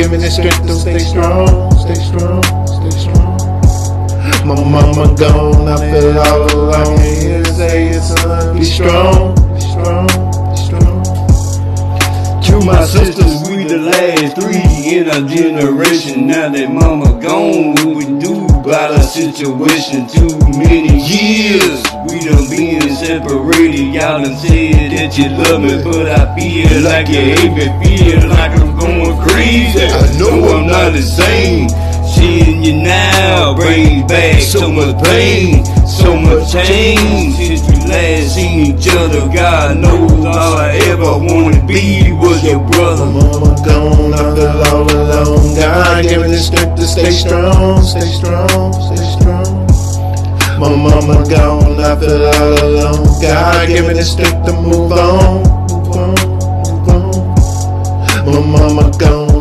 give me the strength to stay strong, stay strong, stay strong. My mama gone, I feel all alone. Here to say your son, be strong, be strong, be strong. To my sisters, we the last three in our generation. Now that mama gone, what we do about our situation? Too many years we done been separated. Y'all done said that you love me, but I feel like you hate me. Feel like I'm going crazy. I know I'm not the same. Seeing you now brings back so much pain, so much change since we last seen each other. God knows all I ever wanted to be was your brother. Mama gone, I feel all alone. God give me the strength to stay strong, stay strong, stay strong. My mama gone, I feel all alone. God give me the strength to move on, move on, move on. My mama gone.